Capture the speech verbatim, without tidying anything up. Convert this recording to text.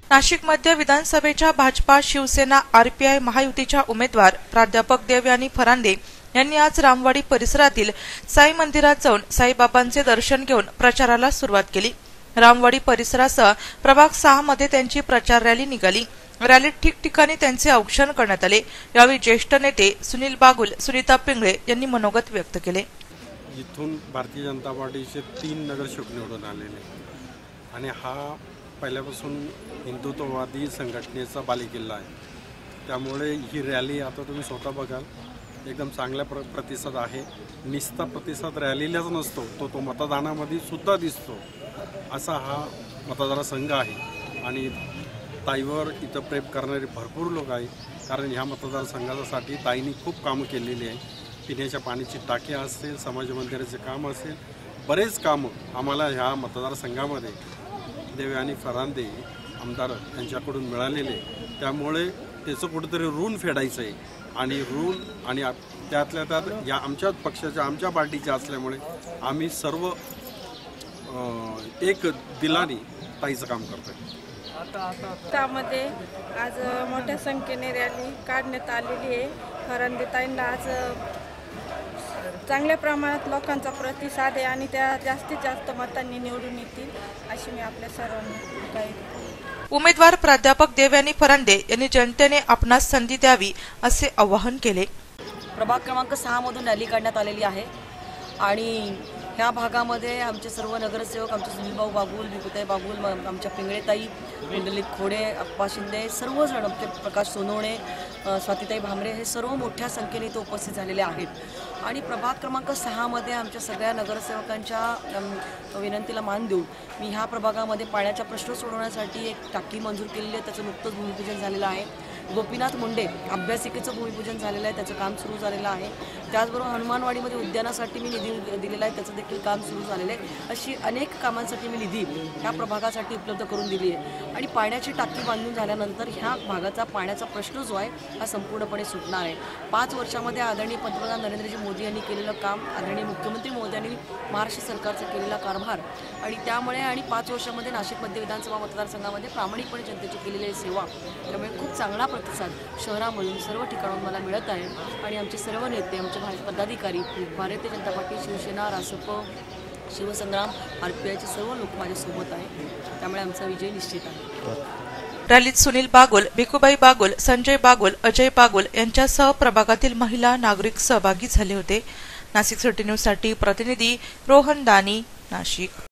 नाशिक मध्य विधानसभेच्या भाजपा शिवसेना आरपीआय महायुतीच्या उमेदवार प्राध्यापक देवयानी फरांदे यांनी आज रामवाडी परिसरातील साई मंदिरात जाऊन साईबाबांचे दर्शन घेऊन प्रचाराला सुरुवात केली। रामवाडी परिसरासह प्रभाग सहा मध्ये त्यांची प्रचार रॅली निघाली। रॅलीत ठिकठिकाणी त्यांचे औक्षण करण्यात आले। यावेळी ज्येष्ठ नेते सुनील बागुल, सुनीता पिंगळे यांनी मनोगत व्यक्त केले। इथून भारतीय जनता पार्टीचे तीन नगरसेवक निवडून आलेले आणि हा पहिल्यापासून हिंदुत्ववादी संघटनेचा बालेकिल्ला आहे। त्यामुळे ही रॅली आता तुम्ही स्वतः बघाल एकदम चांगल्या प्र प्रतिसाद आहे। निस्ता प्रतिसाद रॅलीलाच नसतो, तो तो मतदानामध्ये सुद्धा दिसतो। असा हा मतदारसंघ आहे आणि ताईवर इथं प्रेम करणारे भरपूर लोक आहेत, कारण ह्या मतदारसंघासाठी ताईंनी खूप कामं केलेली आहे। पिण्याच्या पाण्याची टाकी असेल, समाज मंदिराचे काम असेल, बरेच कामं आम्हाला ह्या मतदारसंघामध्ये देवयानी फरांदे आमदार यांच्याकडून मिळालेले। त्यामुळे त्याचं कुठेतरी ऋण फेडायचं आहे आणि ऋण आणि त्यातल्या त्यात या आमच्याच पक्षाच्या आमच्या पार्टीच्या असल्यामुळे आम्ही सर्व एक दिलाने ताईचं काम करतोय। त्यामध्ये आज मोठ्या संख्येने रॅली काढण्यात आलेली आहे। फरांदे ताईंना आज चांगल्या प्रमाणात लोकांचा प्रतिसाद आहे आणि त्या जास्तीत जास्त मतांनी निवडून येतील अशी मी आपल्या सर्वांना काही। उमेदवार प्राध्यापक देवयानी फरांदे यांनी जनतेने आपणास संधी द्यावी असे आवाहन केले। प्रभाग क्रमांक सहा मधून रॅली काढण्यात आलेली आहे आणि ह्या भागामध्ये आमचे सर्व नगरसेवक, आमचे सुनीलभाऊ बागुल, विकुताई बागुल, आमच्या पिंगळेताई, कुंडलिक खोडे, अप्पा शिंदे, सर्वजण, आमचे प्रकाश सोनवणे, स्वातीताई भामरे हे सर्व मोठ्या संख्येने इथे उपस्थित झालेले आहेत। आणि प्रभाग क्रमांक सहामध्ये आमच्या सगळ्या नगरसेवकांच्या विनंतीला मान देऊन मी ह्या प्रभागामध्ये पाण्याचा प्रश्न सोडवण्यासाठी एक टाकी मंजूर केलेली आहे। त्याचं नुकतंच भूमिपूजन झालेलं आहे। गोपीनाथ मुंडे अभ्यासिकेचं भूमिपूजन झालेलं आहे, त्याचं काम सुरू झालेलं आहे। त्याचबरोबर हनुमानवाडीमध्ये उद्यानासाठी मी निधी दिलेला आहे, त्याचं देखील काम सुरू झालेलं आहे। अशी अनेक कामांसाठी मी निधी ह्या प्रभागासाठी उपलब्ध करून दिली आहे आणि पाण्याची टाकी बांधून झाल्यानंतर ह्या भागाचा पाण्याचा प्रश्न जो आहे हा संपूर्णपणे सुटणार आहे। पाच वर्षामध्ये आदरणीय पंतप्रधान नरेंद्रजी मोदी यांनी केलेलं काम, आदरणीय मुख्यमंत्री मोदयांनी महाराष्ट्र सरकारचा केलेला कारभार आणि त्यामुळे आणि पाच वर्षामध्ये नाशिक मध्य विधानसभा मतदारसंघामध्ये प्रामाणिकपणे जनतेची केलेली सेवा, त्यामुळे खूप चांगला प्रतिसाद शहरामधून सर्व ठिकाणून मला मिळत आहे आणि आमचे सर्व नेते, आमचे भाजप पदाधिकारी, भारतीय जनता पार्टी, शिवसेना, रासप, शिवसंग्राम, आरपीआयचे सर्व लोक माझ्यासोबत आहेत। त्यामुळे आमचा विजय निश्चित आहे। रॅलीत सुनील बागुल, भिकुबाई बागुल, संजय बागुल, अजय बागुल यांच्यासह प्रभागातील महिला नागरिक सहभागी झाले होते। नाशिक सिटी न्यूज साठी प्रतिनिधी रोहन दानी, नाशिक।